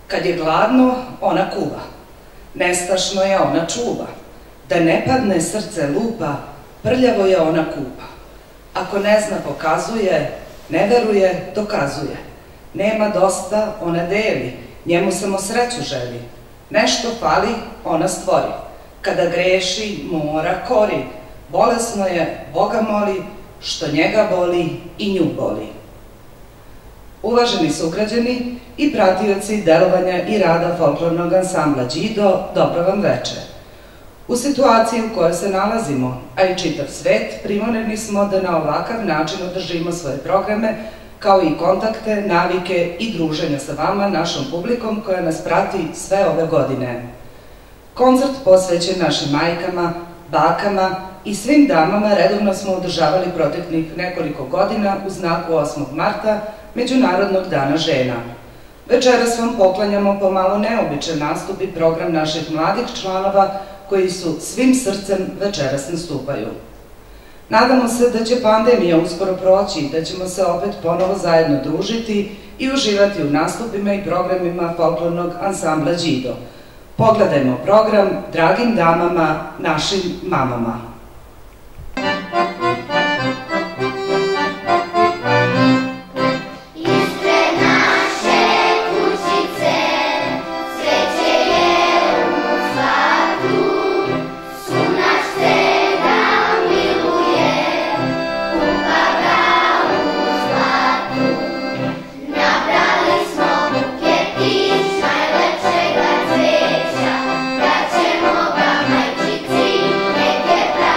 Kad je gladno, ona kuva. Nestašno je ona čuva. Da ne padne srce lupa, prljavo je ona kupa. Ako ne zna, pokazuje, ne veruje, dokazuje. Nema dosta, ona deli, njemu samo sreću želi. Nešto fali, ona stvori. Kada greši, mora kori. Bolesno je, Boga moli, što njega boli i nju boli. Uvaženi sugrađani i pratioci delovanja i rada folklornog ansambla Đido, dobro vam veče. U situaciji u kojoj se nalazimo, a i čitav svet, primorani smo da na ovakav način održimo svoje programe, kao i kontakte, navike i druženja sa vama, našom publikom koja nas prati sve ove godine. Koncert posvećen našim majkama, bakama i svim damama redovno smo održavali proteklih nekoliko godina u znaku 8. marta, Međunarodnog dana žena. Večeras vam poklanjamo pomalo neobičan nastup i program naših mladih članova koji su svim srcem večeras nastupaju. Nadamo se da će pandemija uskoro proći i da ćemo se opet ponovo zajedno družiti i uživati u nastupima i programima folklornog ansambla Đido. Pogledajmo program Dragim damama, našim mamama. Get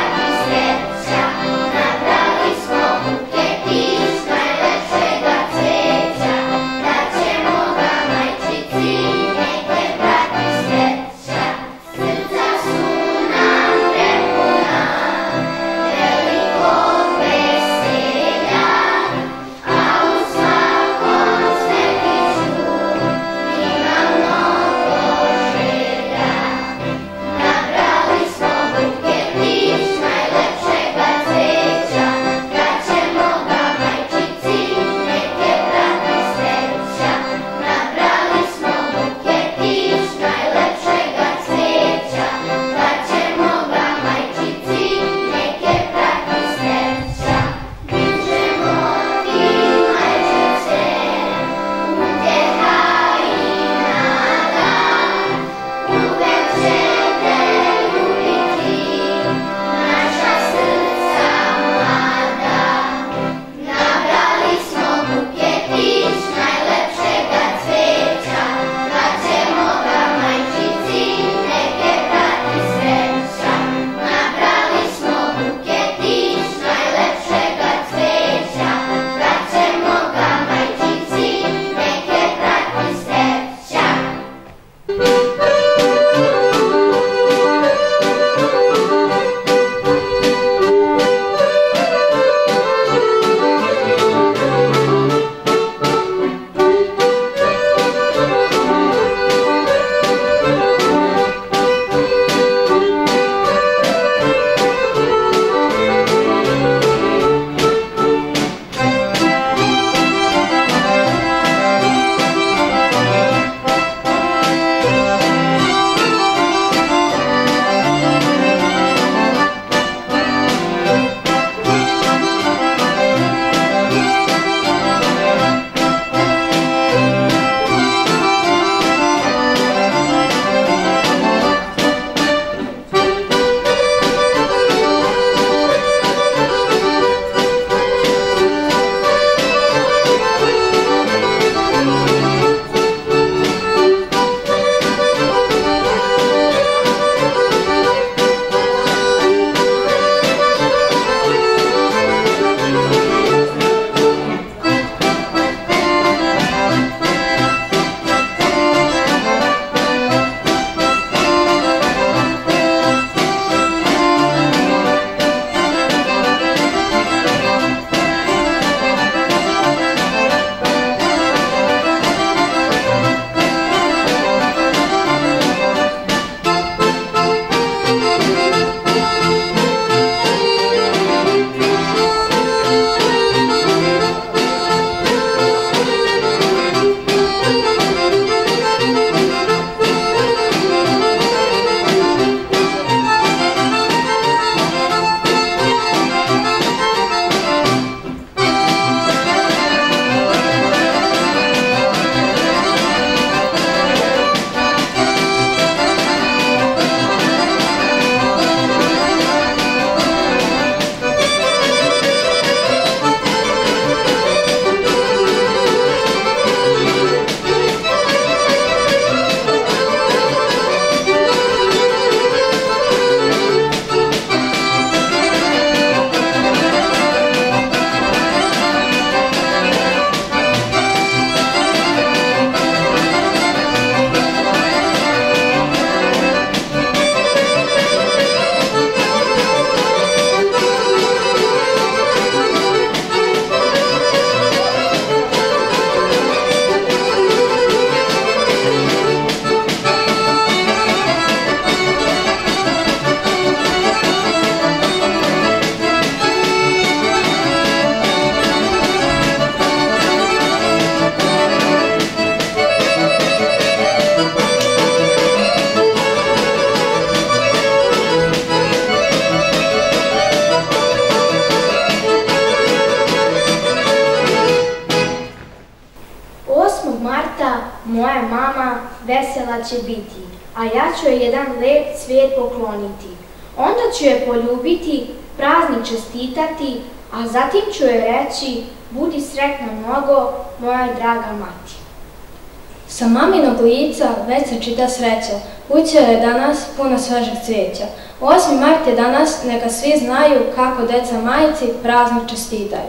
moja mama vesela će biti, a ja ću joj jedan lep cvijet pokloniti. Onda ću je poljubiti, praznik čestitati, a zatim ću joj reći, budi sretna mnogo, moja draga mati. Sa maminog lica već se čita sreća, kuća je danas puna svežeg cvijeća. 8. mart je danas, neka svi znaju kako deca majici praznik čestitaju.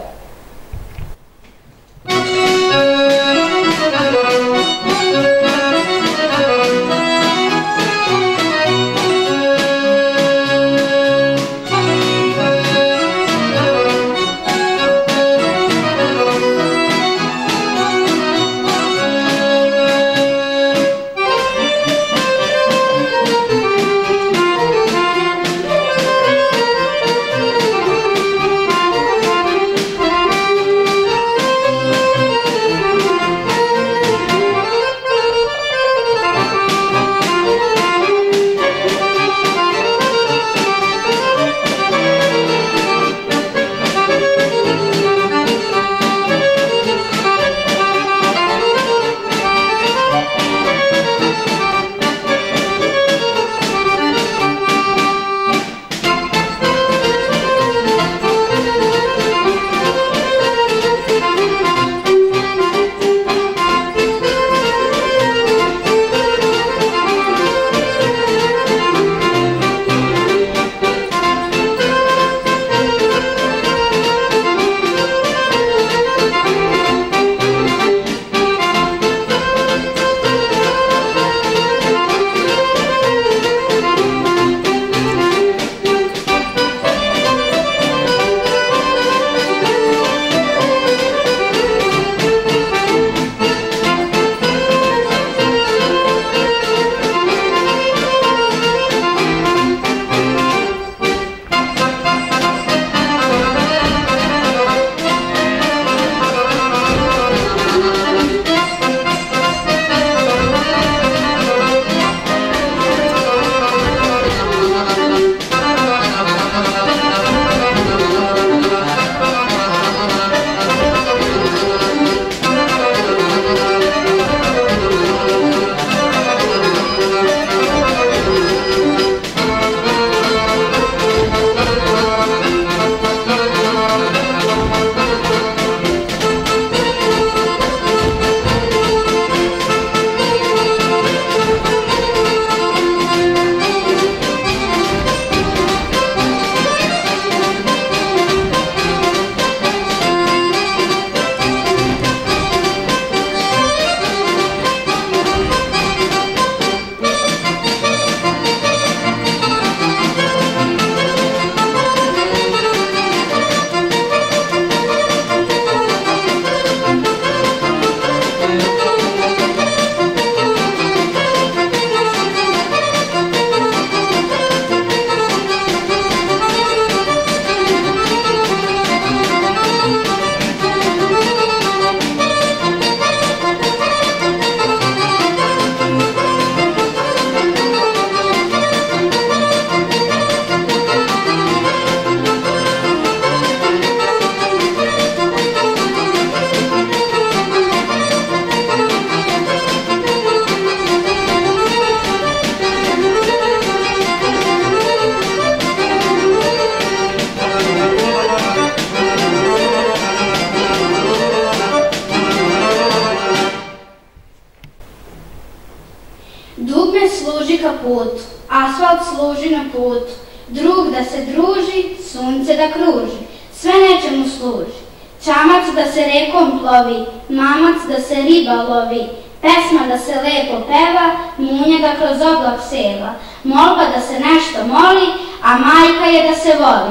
put, asfalt služi na put, drug da se druži, sunce da kruži, sve nečemu služi. Čamac da se rekom plovi, mamac da se riba lovi, pesma da se lepo peva, munja da kroz oblak seva, molba da se nešto moli, a majka je da se voli.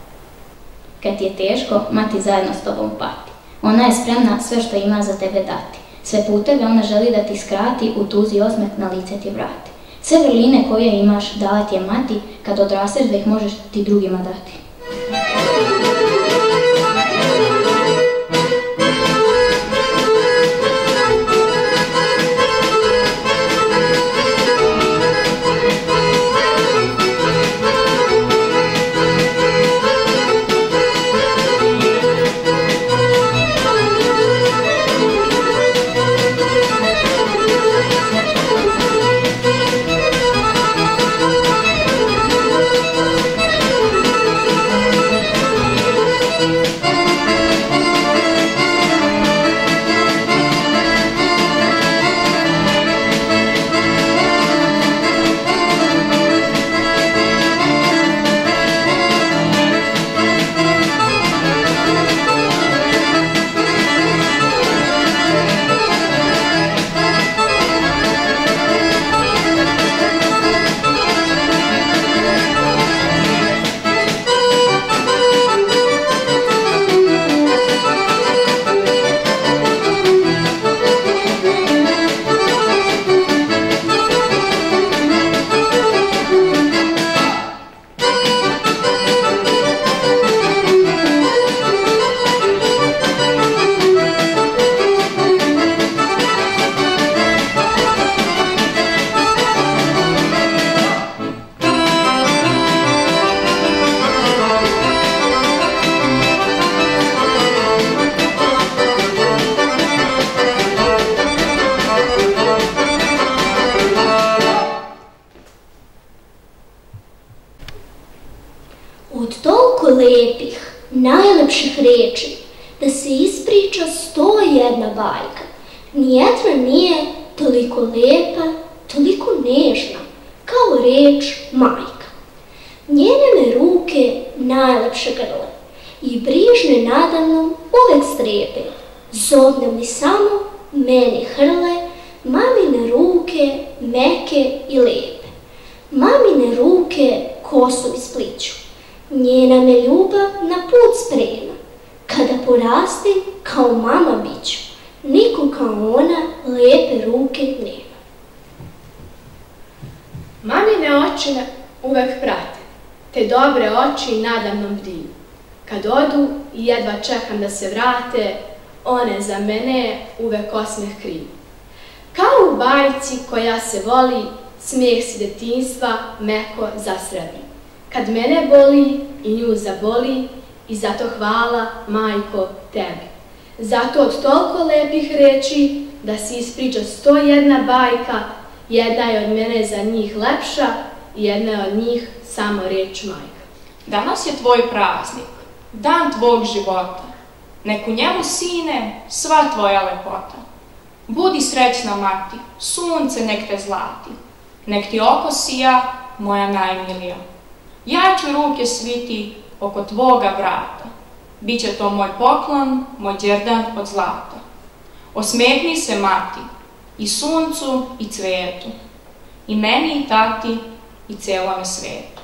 Kad ti je teško, mati zajedno s tobom pati. Ona je spremna sve što ima za tebe dati. Sve puteve ona želi da ti skrati, u tuzi osmeh na lice ti vrati. Sve vrline koje imaš dala ti je mati, kad odrasteš da ih možeš ti drugima dati. lepih, najlepših reči, da se ispriča 101 bajka. Nijedna nije toliko lepa, toliko nežna, kao reč majka. Njene me ruke najlepše grle i brižne nadamnom uvek strepe. Zovne mi samo, meni hrle, mamine ruke meke i lepe. Mamine ruke kosu ispliću, njena me ljubav na put sprema. Kada porastim, kao mama biću, niko kao ona lepe ruke nema. Mamine oči uvek prate, te dobre oči nadamnom bdiju. Kad odu i jedva čekam da se vrate, one za mene uvek osmeh kriju. Kao u bajci koja se voli, smijeh si detinjstva meko zasredi. Kad mene boli i nju zaboli, i zato hvala, majko, tebi. Zato od toliko lepih reči da si ispriča 101 bajka, jedna je od mene za njih lepša i jedna je od njih samo reč majka. Danas je tvoj praznik, dan tvog života. Nek u njemu, sine, sva tvoja lepota. Budi srećna, mati, sunce nek te zlati. Nek ti oko sija, moja najmilija. Ja ću ruke sviti oko tvoga vrata. Biće to moj poklon, moj đerdan od zlata. Osmehni se, mati, i suncu i cvetu, i meni i tati i celome svetu.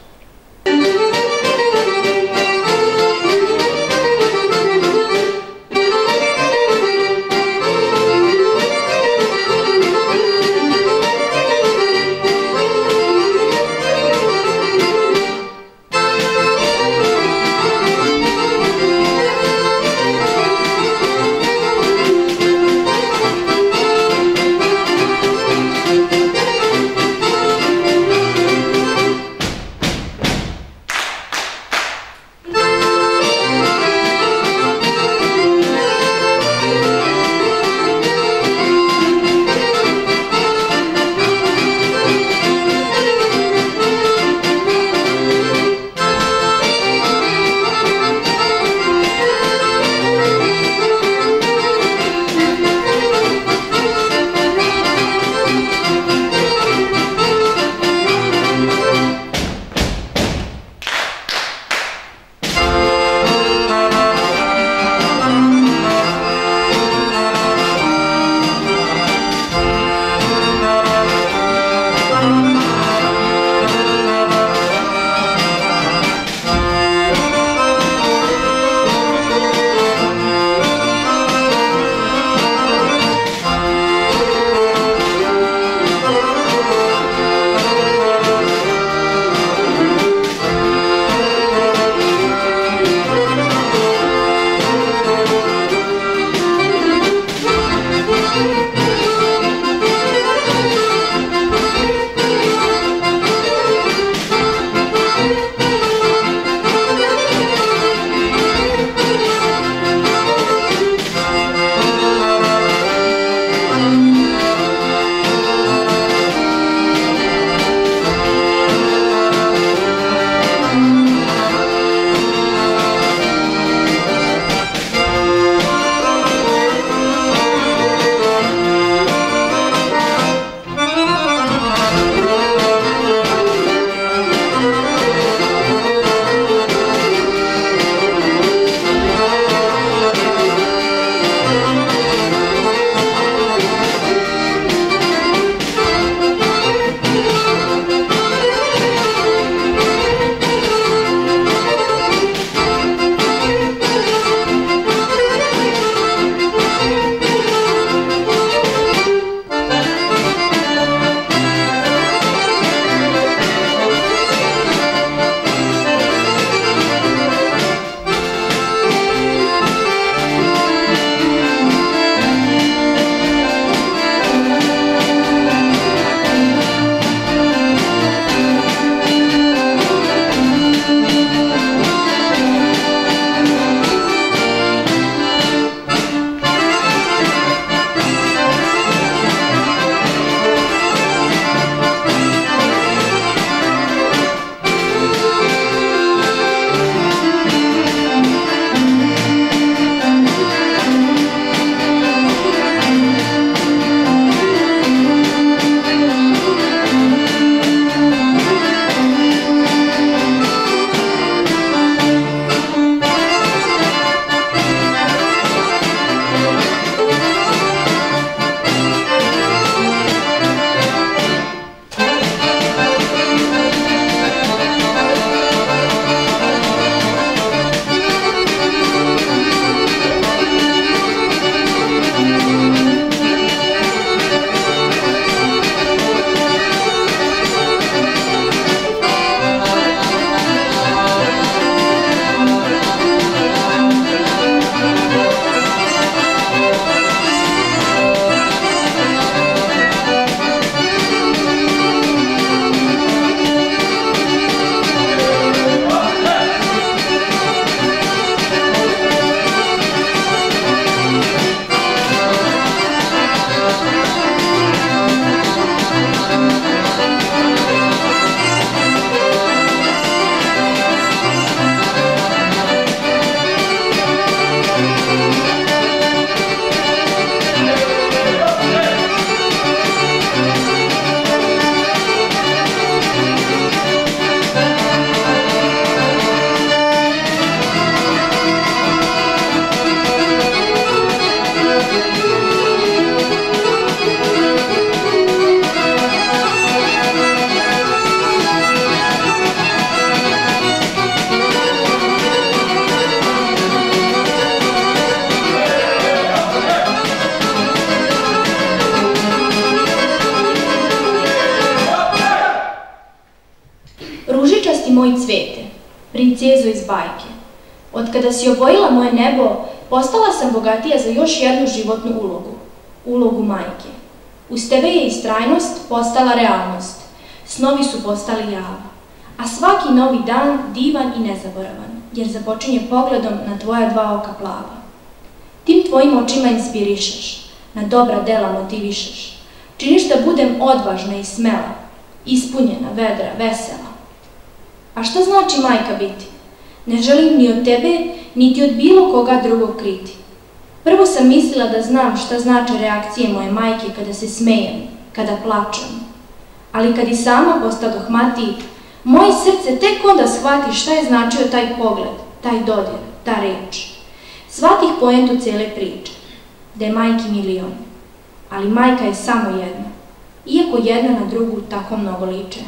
moj cvete, princezo iz bajke. Od kada si obojila moje nebo, postala sam bogatija za još jednu životnu ulogu, ulogu majke. Uz tebe je istrajnost postala realnost, snovi su postali java, a svaki novi dan divan i nezaboravan, jer započinje pogledom na tvoja dva oka plava. Tim tvojim očima inspirišeš, na dobra dela motivišeš, činiš da budem odvažna i smela, ispunjena, vedra, vesela. A šta znači majka biti? Ne želim ni od tebe, niti od bilo koga drugog kriti. Prvo sam mislila da znam šta znače reakcije moje majke kada se smejem, kada plačem. Ali kad i sama postadoh mati, moje srce tek onda shvati šta je značio taj pogled, taj dodir, ta reč. Shvatih poentu cele priče, da je majki milion, ali majka je samo jedna, iako jedna na drugu tako mnogo liče.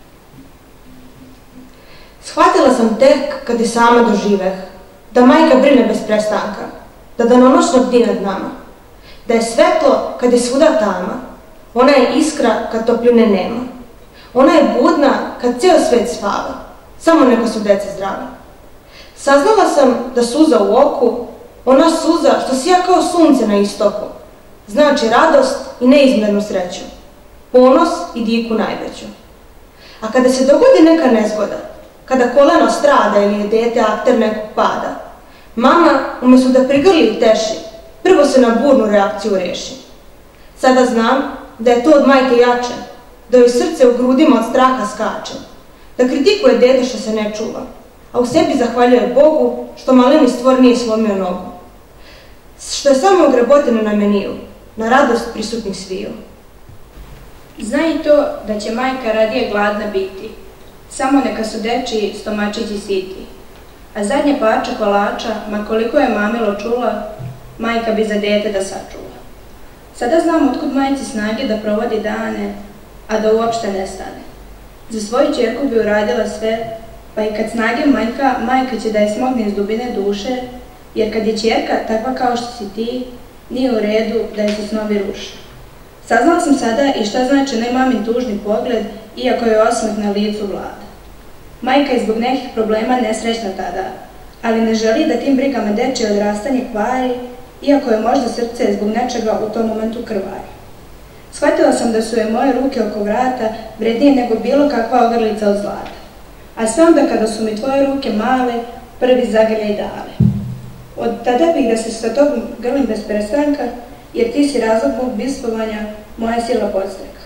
Shvatila sam tek kad je sama doživeh, da majka brine bez prestanka, da danonoćno bdi nad nama, da je svetlo kad je svuda tama, ona je iskra kad topline nema, ona je budna kad ceo svet spava, samo neka su deca zdrava. Saznala sam da suza u oku, ona suza što sija kao sunce na istoku, znači radost i neizmernu sreću, ponos i diku najveću. A kada se dogodi neka nezgoda, kada koleno strada ili je dete akter nekog pada, mama, umjesto da prigrli i teši, prvo se na burnu reakciju reši. Sada znam da je to od majke jače, da joj srce u grudima od straha skače, da kritikuje dete što se ne čuva, a u sebi zahvaljuje Bogu što maleni stvor nije slomio nogu, što je samo ogreboteno na meniju, na radost prisutnih sviju. Znaj i to da će majka radije gladna biti, samo neka su dečiji stomačići siti, a zadnje parče kolača, ma koliko je mamilo čula, majka bi za dete da sačuva. Sada znam otkud majci snage da provodi dane, a da uopšte ne stane. Za svoju ćerku bi uradila sve, pa i kad snage manjka, majka će da je smogne iz dubine duše, jer kad je ćerka takva kao što si ti, nije u redu da je se snovi ruše. Saznala sam sada i šta znači onaj mamin tužni pogled, iako je osmeh na licu vlada. Majka je zbog nekih problema nesrećna tada, ali ne želi da tim brigama dečje odrastanje kvari, iako je možda srce zbog nečega u tom momentu krvari. Shvatila sam da su je moje ruke oko vrata vrednije nego bilo kakva ogrlica od zlata. A sve onda kada su mi tvoje ruke male, prvi zagrljaj dale. Od tada bih da se sa tobom grlim bez prestanka, jer ti si razlog mog bispovanja, moja sila podstreka.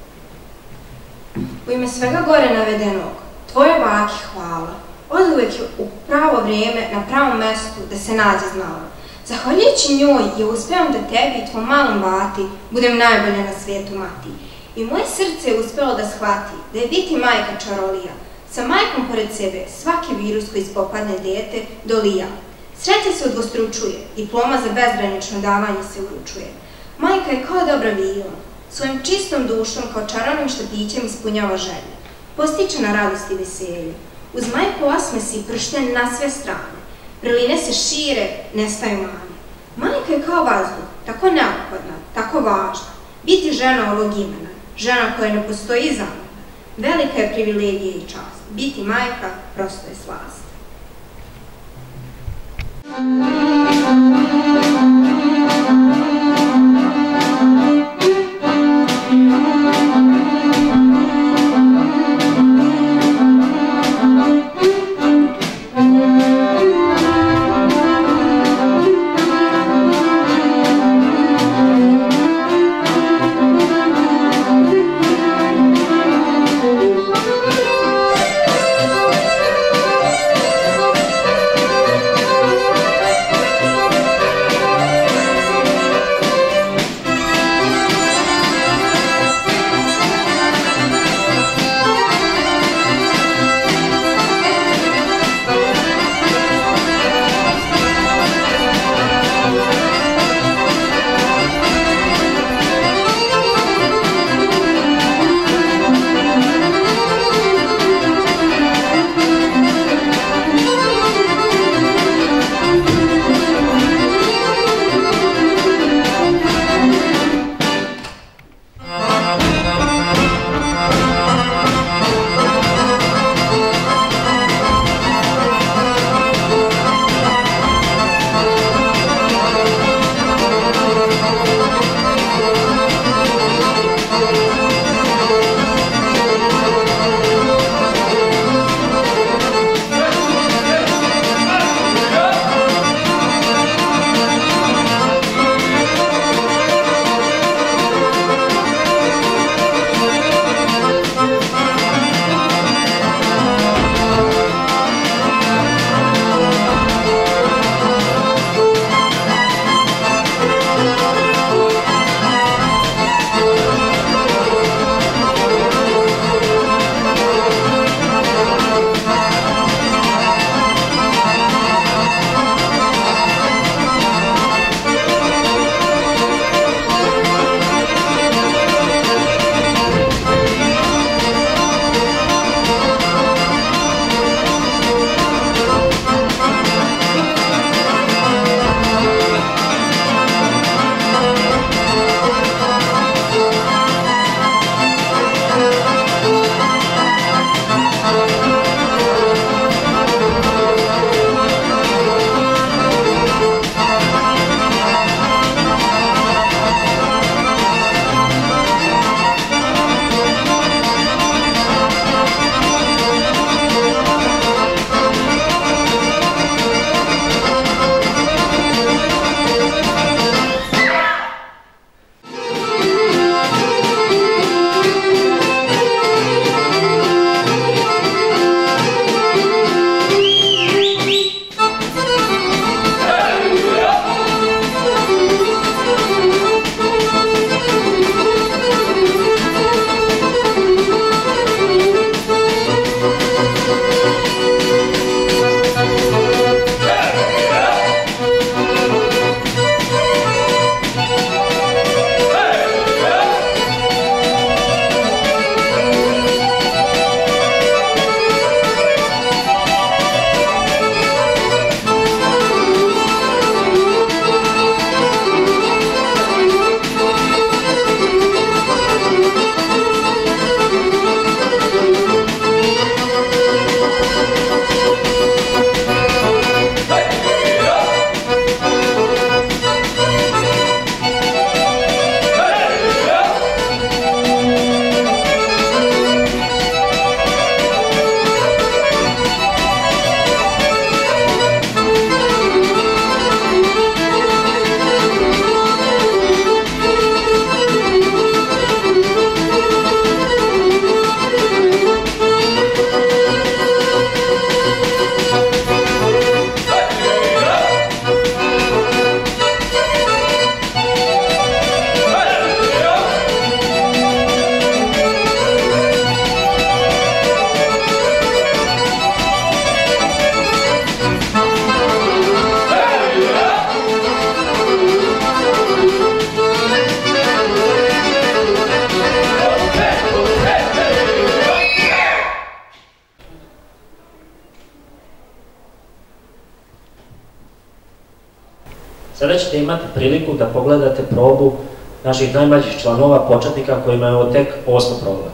U ime svega gore navedenog, tvoje baki hvala, oduvek je u pravo vrijeme, na pravom mestu da se nađe znala. Zahvaljujući njoj je uspjevam da tebi i tvom malom bati budem najbolja na svijetu mati. I moje srce je uspjelo da shvati da je biti majka čarolija. Sa majkom pored sebe svaki virus koji ispopadne dete dolija. Sreća se udvostručuje, diploma za bezgranično davanje se uručuje. Majka je kao dobra vila, svojim čistom dušom kao čarovnim štatićem ispunjava želje. Postiče na radost i veselje. Uz majku osmesi pršten na sve strane. Priline se šire, nestaju mane. Majka je kao vazduh, tako neophodna, tako važna. Biti žena ovog imena, žena koja ne postoji zamena. Velika je privilegija i čast. Biti majka prosto je slast. Sada ćete imati priliku da pogledate probu naših najmlađih članova početnika kojima je ovo tek 8. proba.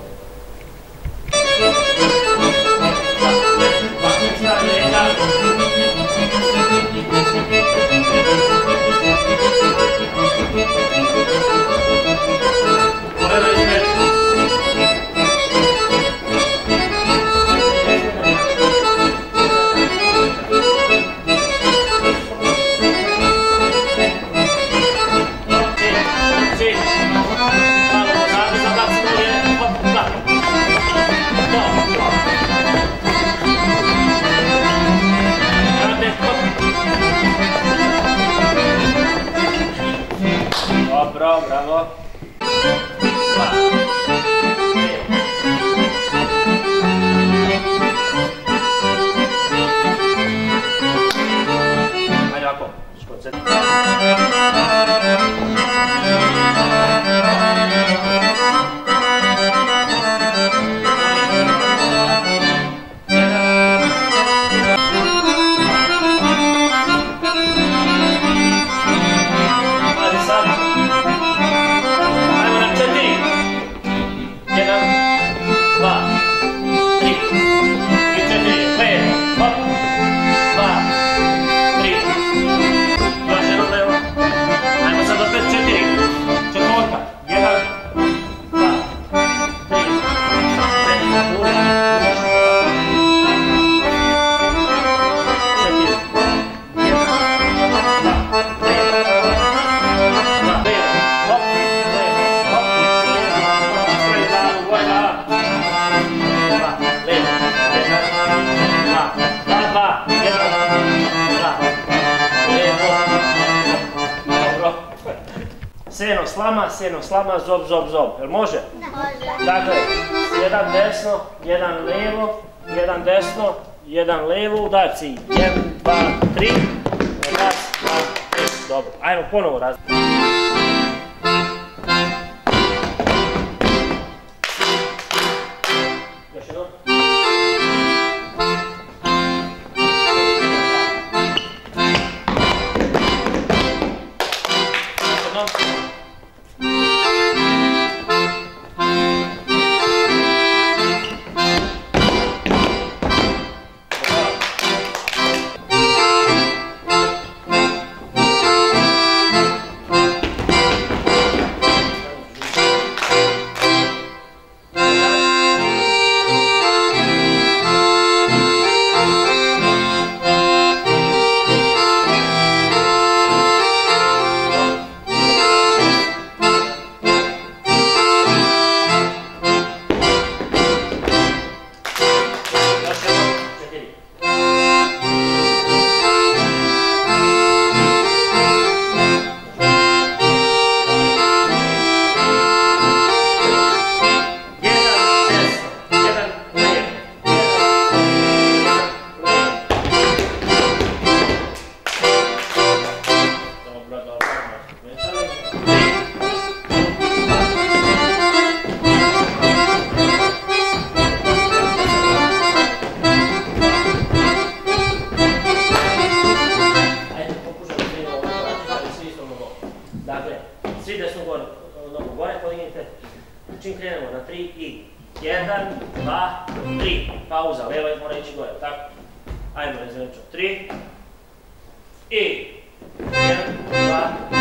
Dobro, bravo. Ajde ovako, Seno, slama, zob, zob, zob. Jel može? Može. Dakle, jedan desno, jedan levo, jedan desno, jedan levo, udarci. 1, 2, 3. 1, 2, 3. Dobro. Ajmo ponovo različiti. Još jedno. Čim krenemo na 3 i 1, 2, 3. Pauza, leva mora ići gore, tako? Ajmo, rezervčo. 3 i 1, 2, 3.